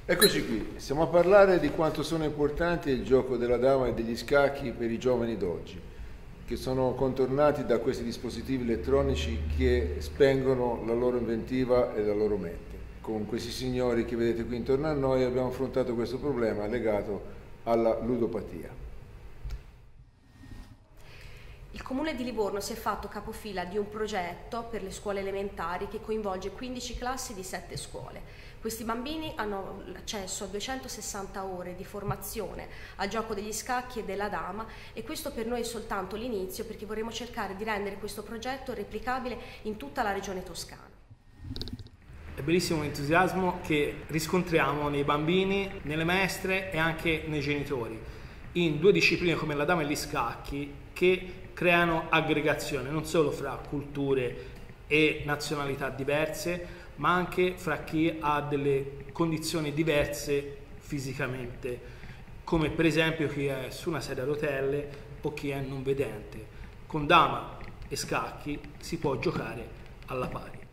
Eccoci qui, stiamo a parlare di quanto sono importanti il gioco della dama e degli scacchi per i giovani d'oggi, che sono contornati da questi dispositivi elettronici che spengono la loro inventiva e la loro mente. Con questi signori che vedete qui intorno a noi abbiamo affrontato questo problema legato alla ludopatia. Il Comune di Livorno si è fatto capofila di un progetto per le scuole elementari che coinvolge 15 classi di 7 scuole. Questi bambini hanno accesso a 260 ore di formazione al gioco degli scacchi e della dama, e questo per noi è soltanto l'inizio, perché vorremmo cercare di rendere questo progetto replicabile in tutta la regione toscana. È bellissimo l'entusiasmo che riscontriamo nei bambini, nelle maestre e anche nei genitori, in due discipline come la dama e gli scacchi, che creano aggregazione non solo fra culture e nazionalità diverse, ma anche fra chi ha delle condizioni diverse fisicamente, come per esempio chi è su una sedia a rotelle o chi è non vedente. Con dama e scacchi si può giocare alla pari.